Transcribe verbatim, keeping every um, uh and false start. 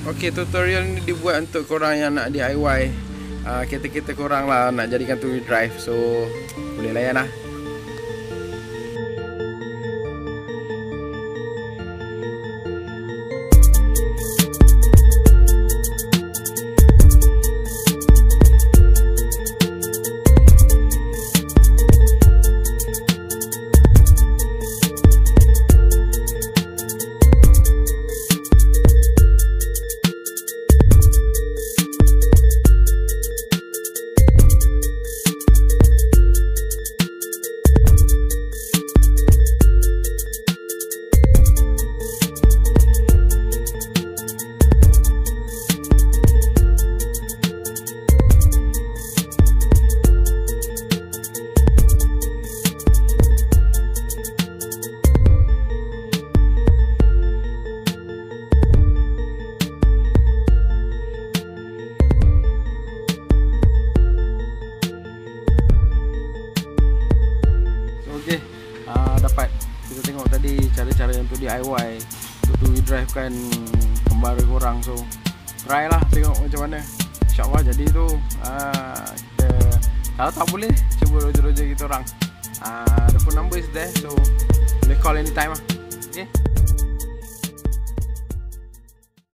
Okey, tutorial ni dibuat untuk korang yang nak D I Y uh, kereta-kereta korang lah, nak jadikan two wheel drive. So boleh layan lah. Okay, uh, dapat kita tengok tadi cara-cara untuk D I Y untuk two wheel drive kan Kembara korang. So try lah, tengok macam mana. InsyaAllah jadi tu uh, kita, kalau tak boleh cuba roja-roja kita orang. uh, The phone number is there, so boleh call anytime lah. Okay.